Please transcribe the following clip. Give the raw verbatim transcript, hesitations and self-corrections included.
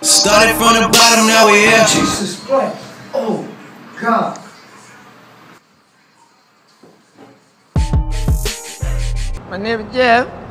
Started from the bottom, now we here. Jesus Christ. Oh, God. My name is Jeff.